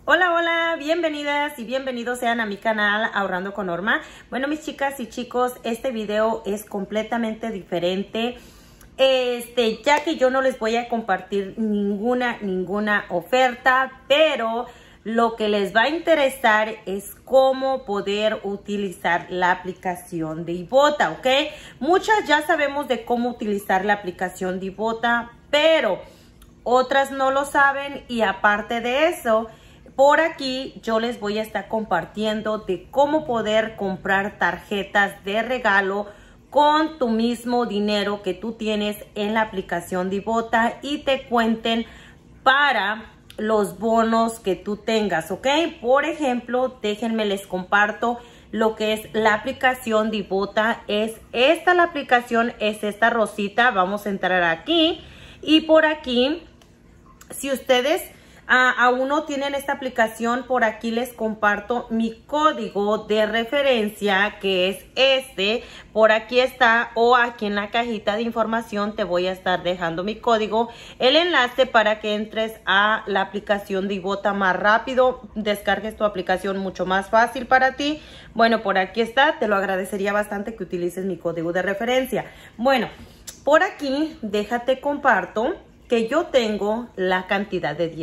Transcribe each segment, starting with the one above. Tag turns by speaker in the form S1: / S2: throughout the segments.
S1: Hola, hola, bienvenidas y bienvenidos sean a mi canal Ahorrando con Norma. Bueno, mis chicas y chicos, este video es completamente diferente. Ya que yo no les voy a compartir ninguna oferta, pero lo que les va a interesar es cómo poder utilizar la aplicación de Ibotta, ¿ok? Muchas ya sabemos de cómo utilizar la aplicación de Ibotta, pero otras no lo saben y aparte de eso, por aquí yo les voy a estar compartiendo de cómo poder comprar tarjetas de regalo con tu mismo dinero que tú tienes en la aplicación de Ibotta y te cuenten para los bonos que tú tengas, ¿ok? Por ejemplo, déjenme les comparto lo que es la aplicación de Ibotta. Es esta la aplicación, es esta rosita. Vamos a entrar aquí y por aquí, si ustedes aún no tienen esta aplicación, por aquí les comparto mi código de referencia, que es este. Por aquí está, o aquí en la cajita de información te voy a estar dejando mi código, el enlace para que entres a la aplicación de Ibotta más rápido, descargues tu aplicación mucho más fácil para ti. Bueno, por aquí está, te lo agradecería bastante que utilices mi código de referencia. Bueno, por aquí déjate comparto que yo tengo la cantidad de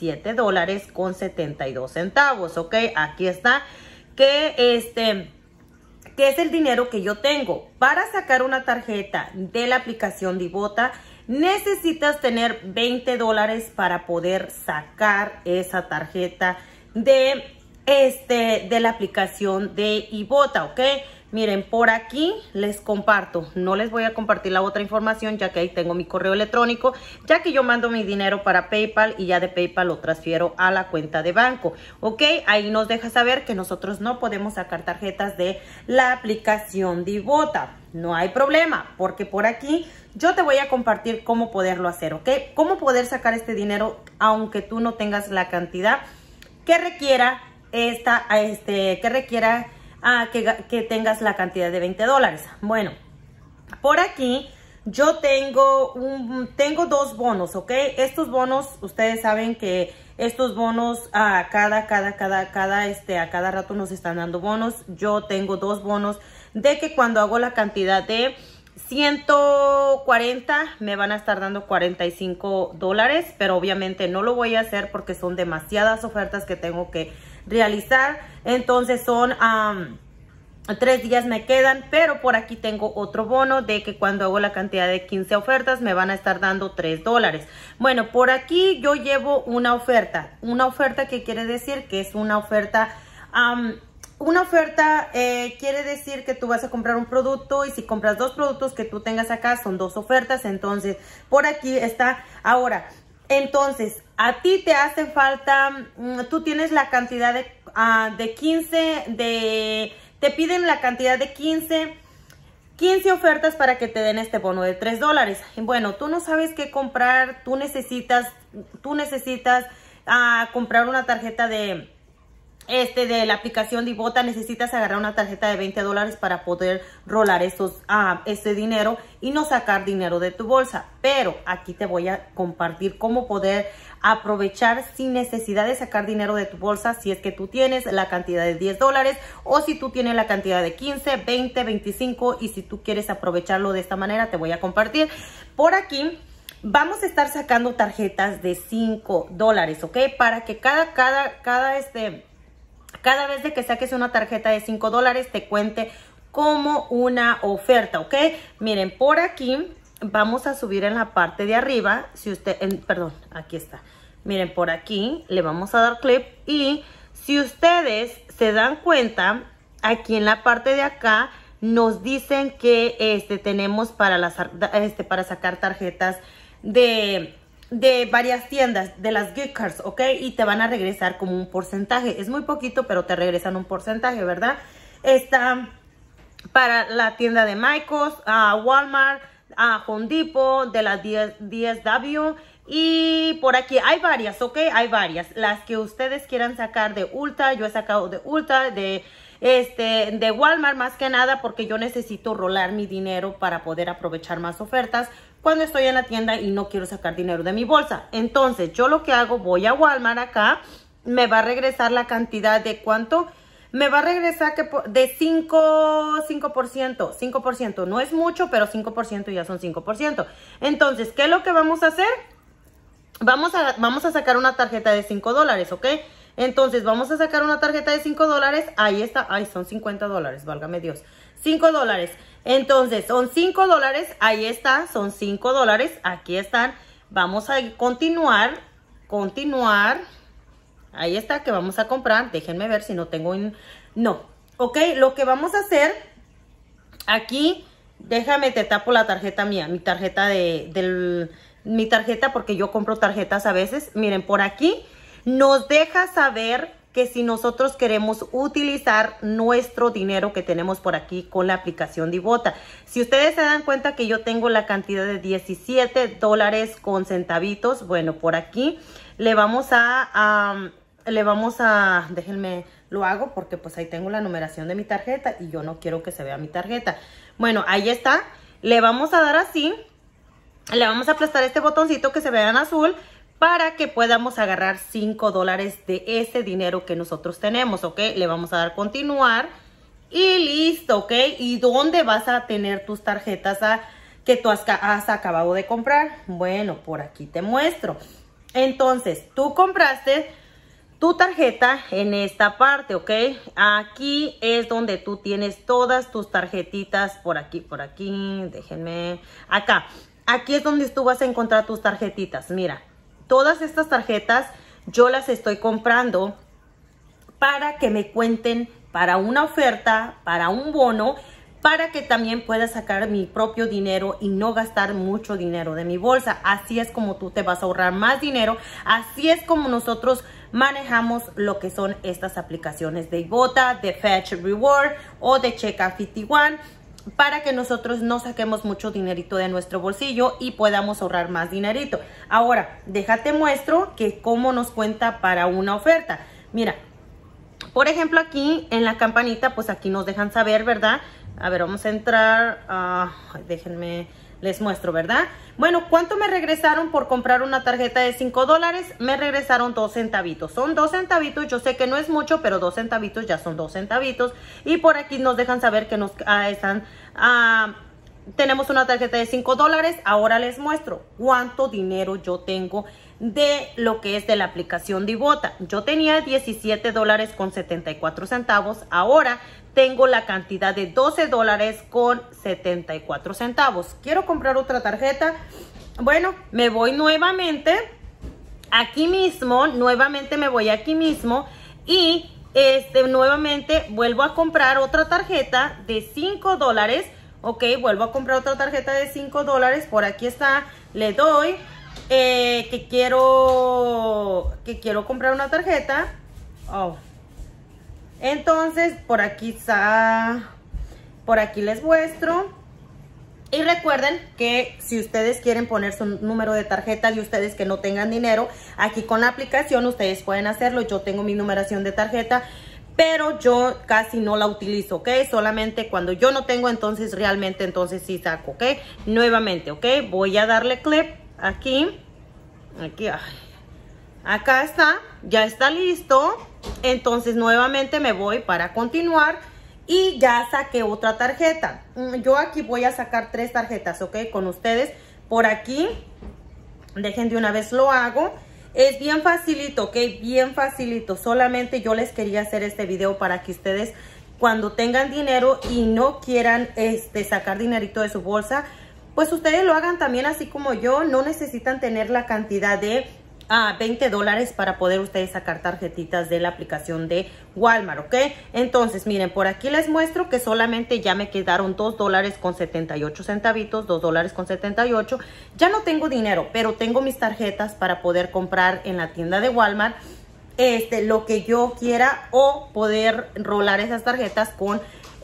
S1: $17.72, ¿ok? Aquí está, que es el dinero que yo tengo. Para sacar una tarjeta de la aplicación de Ibotta, necesitas tener $20 para poder sacar esa tarjeta de la aplicación de Ibotta, ¿ok? Miren, por aquí les comparto, no les voy a compartir la otra información ya que ahí tengo mi correo electrónico, ya que yo mando mi dinero para PayPal y ya de PayPal lo transfiero a la cuenta de banco, ¿ok? Ahí nos deja saber que nosotros no podemos sacar tarjetas de la aplicación de Ibotta. No hay problema, porque por aquí yo te voy a compartir cómo poderlo hacer, ¿ok? Cómo poder sacar este dinero aunque tú no tengas la cantidad que requiera que tengas la cantidad de $20. Bueno, por aquí yo tengo dos bonos, ¿ok? Estos bonos, ustedes saben que estos bonos a cada rato nos están dando bonos. Yo tengo dos bonos de que cuando hago la cantidad de 140 me van a estar dando $45, pero obviamente no lo voy a hacer porque son demasiadas ofertas que tengo que realizar. Entonces son 3 días me quedan, pero por aquí tengo otro bono de que cuando hago la cantidad de 15 ofertas me van a estar dando $3. Bueno, por aquí yo llevo una oferta que quiere decir que es una oferta. Quiere decir que tú vas a comprar un producto y si compras dos productos que tú tengas acá son dos ofertas. Entonces por aquí está. Ahora, entonces a ti te hace falta, tú tienes la cantidad de 15, te piden la cantidad de 15 ofertas para que te den este bono de $3. Bueno, tú no sabes qué comprar, tú necesitas comprar una tarjeta de la aplicación de Ibotta. Necesitas agarrar una tarjeta de $20 para poder rolar ese dinero y no sacar dinero de tu bolsa. Pero aquí te voy a compartir cómo poder aprovechar sin necesidad de sacar dinero de tu bolsa, si es que tú tienes la cantidad de $10 o si tú tienes la cantidad de 15, 20, 25 y si tú quieres aprovecharlo de esta manera, te voy a compartir. Por aquí vamos a estar sacando tarjetas de $5, ¿ok? Para que cada vez de que saques una tarjeta de $5 te cuente como una oferta, ¿ok? Miren, por aquí vamos a subir en la parte de arriba. Perdón, aquí está. Miren, por aquí le vamos a dar clic y si ustedes se dan cuenta, aquí en la parte de acá nos dicen que tenemos para sacar tarjetas de varias tiendas, de las gift cards, ¿ok? Y te van a regresar como un porcentaje. Es muy poquito, pero te regresan un porcentaje, ¿verdad? Está para la tienda de Michaels, Walmart, Home Depot, de la DSW. Y por aquí hay varias, ¿ok? Hay varias. Las que ustedes quieran sacar de Ulta. Yo he sacado de Ulta, de Walmart más que nada porque yo necesito rolar mi dinero para poder aprovechar más ofertas cuando estoy en la tienda y no quiero sacar dinero de mi bolsa. Entonces yo lo que hago, voy a Walmart acá me va a regresar la cantidad de ¿cuánto? Me va a regresar que de 5%. No es mucho, pero 5% ya son 5%. Entonces, ¿qué es lo que vamos a hacer? Vamos a sacar una tarjeta de $5, ¿ok? Entonces, vamos a sacar una tarjeta de $5. Ahí está. Ay, son $50, válgame Dios. $5. Entonces, son $5. Ahí está, son $5. Aquí están. Vamos a continuar. Ahí está, que vamos a comprar. Déjenme ver si no tengo... No. Ok, lo que vamos a hacer... Aquí, déjame, te tapo la tarjeta mía. Mi tarjeta mi tarjeta, porque yo compro tarjetas a veces. Miren, por aquí nos deja saber que si nosotros queremos utilizar nuestro dinero que tenemos por aquí con la aplicación de Ibotta. Si ustedes se dan cuenta que yo tengo la cantidad de $17 con centavitos, bueno, por aquí le vamos a, déjenme, lo hago porque pues ahí tengo la numeración de mi tarjeta y yo no quiero que se vea mi tarjeta. Bueno, ahí está. Le vamos a dar así, le vamos a aplastar este botoncito que se vea en azul, para que podamos agarrar $5 de ese dinero que nosotros tenemos, ¿ok? Le vamos a dar continuar y listo, ¿ok? ¿Y dónde vas a tener tus tarjetas que tú has acabado de comprar? Bueno, por aquí te muestro. Entonces, tú compraste tu tarjeta en esta parte, ¿ok? Aquí es donde tú tienes todas tus tarjetitas, por aquí, déjenme, acá. Aquí es donde tú vas a encontrar tus tarjetitas, mira. Todas estas tarjetas yo las estoy comprando para que me cuenten para una oferta, para un bono, para que también pueda sacar mi propio dinero y no gastar mucho dinero de mi bolsa. Así es como tú te vas a ahorrar más dinero. Así es como nosotros manejamos lo que son estas aplicaciones de Ibotta, de Fetch Reward o de Checkout 51. Para que nosotros no saquemos mucho dinerito de nuestro bolsillo y podamos ahorrar más dinerito. Ahora, déjate muestro que cómo nos cuenta para una oferta. Mira, por ejemplo aquí en la campanita, pues aquí nos dejan saber, ¿verdad? A ver, vamos a entrar, déjenme, les muestro, ¿verdad? Bueno, ¿cuánto me regresaron por comprar una tarjeta de $5? Me regresaron 2 centavitos. Son 2 centavitos, yo sé que no es mucho, pero 2 centavitos ya son 2 centavitos. Y por aquí nos dejan saber que tenemos una tarjeta de $5. Ahora les muestro cuánto dinero yo tengo de lo que es de la aplicación de Ibotta. Yo tenía $17 con 74 centavos. Ahora tengo la cantidad de $12 con 74 centavos. Quiero comprar otra tarjeta. Bueno, me voy nuevamente aquí mismo. Nuevamente me voy aquí mismo. Y nuevamente vuelvo a comprar otra tarjeta de $5. Ok, vuelvo a comprar otra tarjeta de $5. Por aquí está. Le doy que quiero comprar una tarjeta. Oh. Entonces, por aquí está, por aquí les muestro. Y recuerden que si ustedes quieren poner su número de tarjeta de ustedes que no tengan dinero, aquí con la aplicación ustedes pueden hacerlo. Yo tengo mi numeración de tarjeta, pero yo casi no la utilizo, ¿ok? Solamente cuando yo no tengo, entonces realmente, entonces sí saco, ¿ok? Nuevamente, ¿ok? Voy a darle clip aquí. Aquí, ay. Acá está, ya está listo. Entonces nuevamente me voy para continuar y ya saqué otra tarjeta. Yo aquí voy a sacar 3 tarjetas, ¿ok? Con ustedes por aquí. Dejen de una vez lo hago. Es bien facilito, ¿ok? Bien facilito. Solamente yo les quería hacer este video para que ustedes cuando tengan dinero y no quieran sacar dinerito de su bolsa, pues ustedes lo hagan también así como yo. No necesitan tener la cantidad de $20 para poder ustedes sacar tarjetitas de la aplicación de Walmart, ¿ok? Entonces, miren, por aquí les muestro que solamente ya me quedaron $2 con 78 centavitos, $2 con 78. Ya no tengo dinero, pero tengo mis tarjetas para poder comprar en la tienda de Walmart lo que yo quiera o poder rolar esas tarjetas con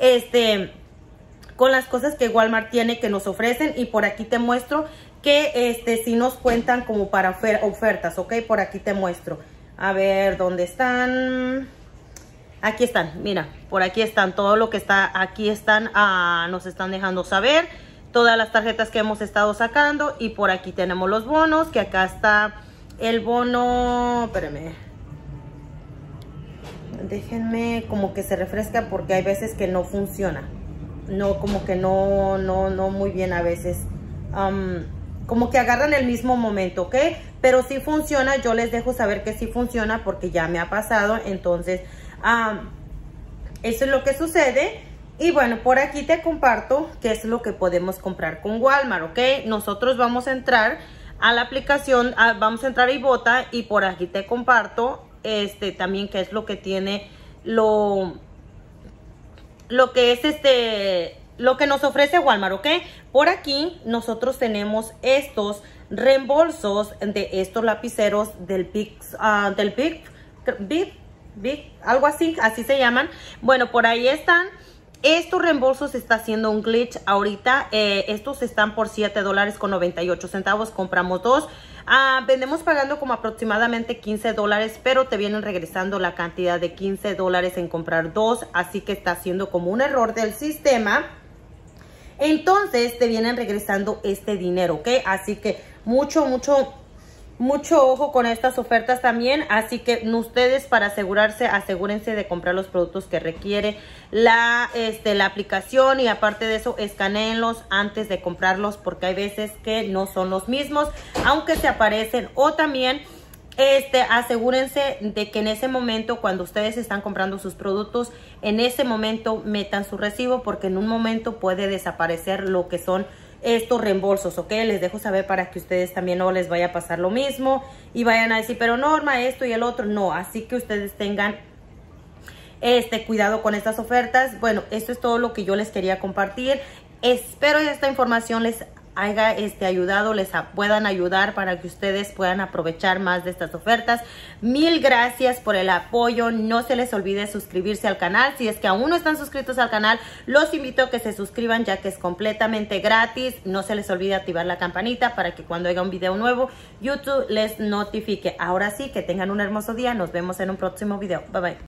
S1: con las cosas que Walmart tiene que nos ofrecen. Y por aquí te muestro que si nos cuentan como para ofertas, ¿ok? Por aquí te muestro. A ver, ¿dónde están? Aquí están, mira, por aquí están. Todo lo que está aquí están, nos están dejando saber. Todas las tarjetas que hemos estado sacando. Y por aquí tenemos los bonos, que acá está el bono, espérame. Déjenme como que se refresca porque hay veces que no funciona. No, como que no muy bien a veces. Como que agarran el mismo momento, ¿ok? Pero sí funciona, yo les dejo saber que sí funciona porque ya me ha pasado. Entonces, eso es lo que sucede. Y bueno, por aquí te comparto qué es lo que podemos comprar con Walmart, ¿ok? Nosotros vamos a entrar a la aplicación, vamos a entrar a Ibotta y por aquí te comparto también qué es lo que tiene lo que es lo que nos ofrece Walmart, ¿ok? Por aquí nosotros tenemos estos reembolsos de estos lapiceros del Big, algo así se llaman. Bueno, por ahí están. Estos reembolsos está haciendo un glitch ahorita. Estos están por $7.98. Compramos dos. Vendemos pagando como aproximadamente $15, pero te vienen regresando la cantidad de $15 en comprar dos. Así que está haciendo como un error del sistema. Entonces te vienen regresando este dinero, ¿ok? Así que mucho ojo con estas ofertas también. Así que ustedes, para asegúrense de comprar los productos que requiere la aplicación. Y aparte de eso, escanéenlos antes de comprarlos porque hay veces que no son los mismos, aunque se aparecen. O también asegúrense de que en ese momento, cuando ustedes están comprando sus productos, en ese momento metan su recibo, porque en un momento puede desaparecer lo que son estos reembolsos, ¿ok? Les dejo saber para que ustedes también no les vaya a pasar lo mismo y vayan a decir, pero Norma, esto y el otro. No, así que ustedes tengan cuidado con estas ofertas. Bueno, esto es todo lo que yo les quería compartir. Espero que esta información les haya ayudado, les puedan ayudar para que ustedes puedan aprovechar más de estas ofertas. Mil gracias por el apoyo. No se les olvide suscribirse al canal. Si es que aún no están suscritos al canal, los invito a que se suscriban, ya que es completamente gratis. No se les olvide activar la campanita para que cuando haya un video nuevo, YouTube les notifique. Ahora sí, que tengan un hermoso día. Nos vemos en un próximo video. Bye bye.